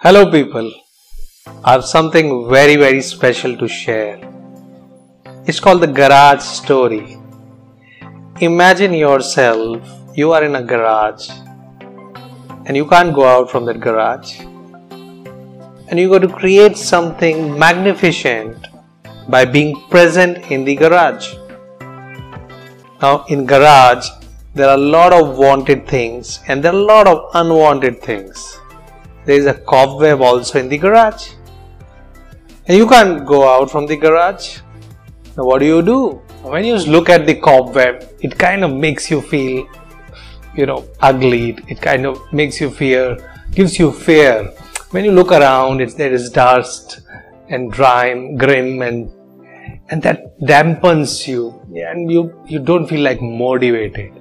Hello people, I have something very special to share. It's called the garage story. Imagine yourself, you are in a garage and you can't go out from that garage, and you got to create something magnificent by being present in the garage. Now in garage there are a lot of wanted things and there are a lot of unwanted things. There is a cobweb also in the garage and you can't go out from the garage. Now what do? When you look at the cobweb, it kind of makes you feel, ugly. It kind of makes you gives you fear. When you look around, there is dust and grim and that dampens you and you don't feel like motivated.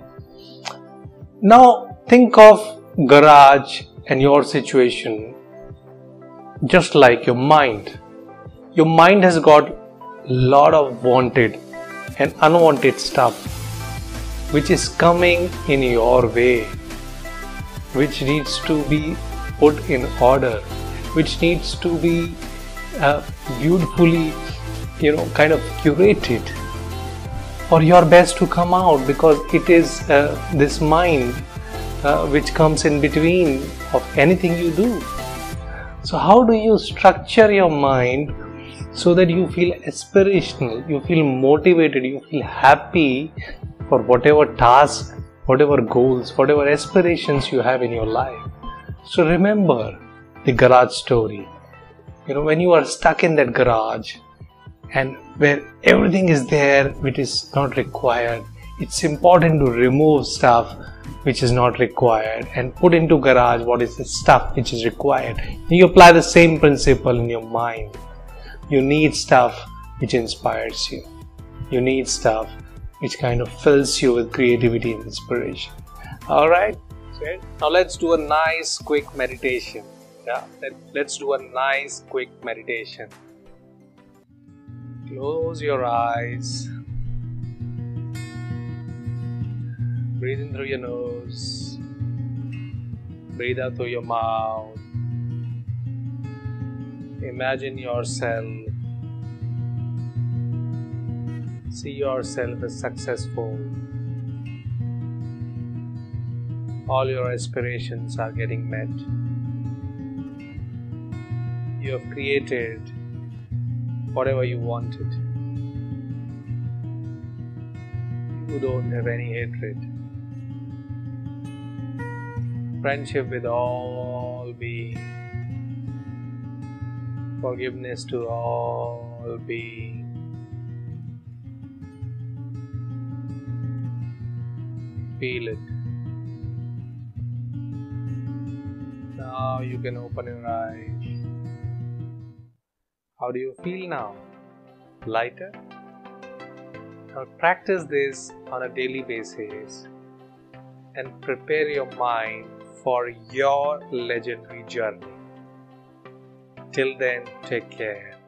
Now think of garage and your situation just like your mind. Your mind has got a lot of wanted and unwanted stuff which is coming in your way, which needs to be put in order, which needs to be beautifully kind of curated for your best to come out, because it is this mind which comes in between of anything you do. So how do you structure your mind so that you feel aspirational, you feel motivated, you feel happy for whatever task, whatever goals, whatever aspirations you have in your life? So remember the garage story. When you are stuck in that garage and where everything is there which is not required, it's important to remove stuff which is not required and put into garage what is the stuff which is required. You apply the same principle in your mind. You need stuff which inspires you. You need stuff which kind of fills you with creativity and inspiration. Alright? Now let's do a nice quick meditation. Let's do a nice quick meditation. Close your eyes. Breathe in through your nose. Breathe out through your mouth. Imagine yourself. See yourself as successful. All your aspirations are getting met. You have created whatever you wanted. You don't have any hatred. Friendship with all beings. Forgiveness to all beings. Feel it. Now you can open your eyes. How do you feel now? Lighter? Now practice this on a daily basis and prepare your mind for your legendary journey. Till then, take care.